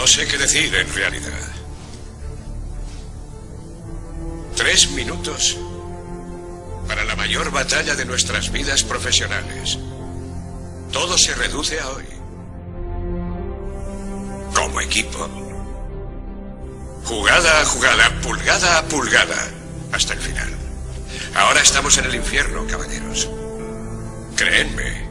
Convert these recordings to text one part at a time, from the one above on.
sé qué decir en realidad. 3 minutos para la mayor batalla de nuestras vidas profesionales. Todo se reduce a hoy. Como equipo. Jugada a jugada, pulgada a pulgada, hasta el final. Ahora estamos en el infierno, caballeros. Créenme.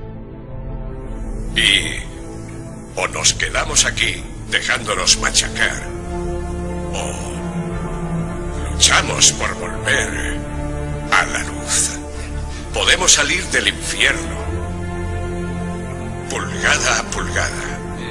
Y o nos quedamos aquí, dejándolos machacar, o luchamos por volver a la luz. Podemos salir del infierno, pulgada a pulgada.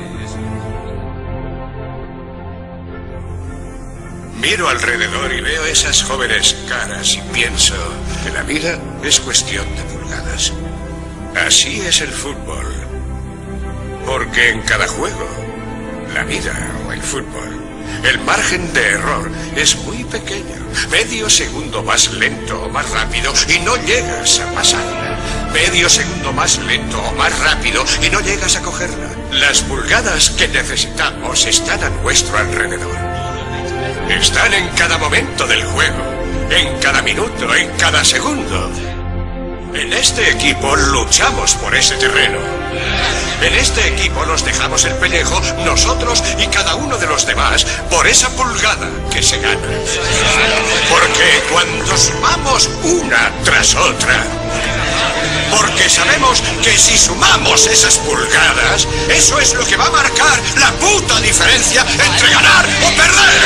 Miro alrededor y veo esas jóvenes caras y pienso que la vida es cuestión de pulgadas. Así es el fútbol. Porque en cada juego, la vida o el fútbol, el margen de error es muy pequeño. Medio segundo más lento o más rápido y no llegas a pasarla. Medio segundo más lento o más rápido y no llegas a cogerla. Las pulgadas que necesitamos están a nuestro alrededor. Están en cada momento del juego, en cada minuto, en cada segundo. En este equipo luchamos por ese terreno. En este equipo nos dejamos el pellejo, nosotros y cada uno de los demás, por esa pulgada que se gana. Porque cuando sumamos una tras otra, porque sabemos que si sumamos esas pulgadas, eso es lo que va a marcar la puta diferencia entre ganar o perder.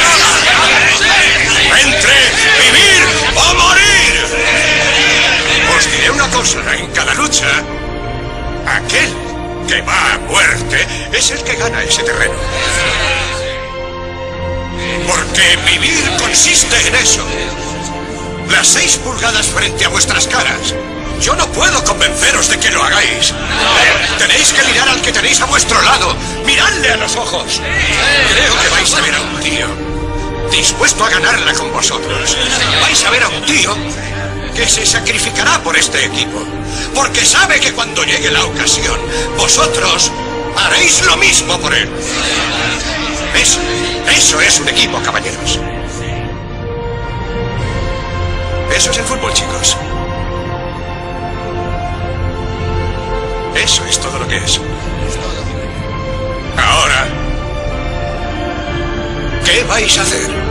Entre vivir o morir. Os diré una cosa, en cada lucha, aquel que va a muerte es el que gana ese terreno. Porque vivir consiste en eso. Las 6 pulgadas frente a vuestras caras. Yo no puedo convenceros de que lo hagáis. Tenéis que mirar al que tenéis a vuestro lado. Miradle a los ojos. Creo que vais a ver a un tío dispuesto a ganarla con vosotros. Vais a ver a un tío que se sacrificará por este equipo. Porque sabe que cuando llegue la ocasión, vosotros haréis lo mismo por él. Eso es un equipo, caballeros. Eso es el fútbol, chicos. Eso es todo lo que es. Ahora, ¿qué vais a hacer?